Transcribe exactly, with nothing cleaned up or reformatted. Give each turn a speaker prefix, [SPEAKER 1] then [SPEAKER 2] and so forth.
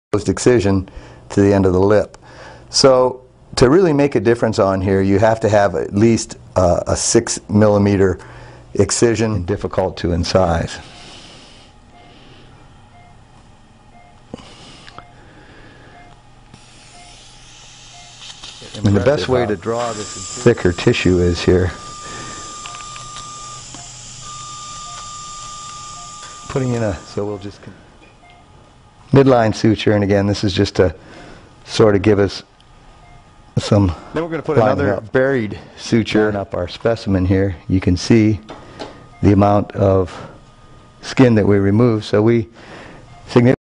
[SPEAKER 1] excision to the end of the lip. So to really make a difference on here, you have to have at least uh, a six millimeter excision, and difficult to incise. And the best way to draw this thicker tissue is here. Putting in a, so we'll just midline suture, and again, this is just to sort of give us some. Then we're going to put another up. buried suture and up our specimen here. You can see the amount of skin that we remove. So we significantly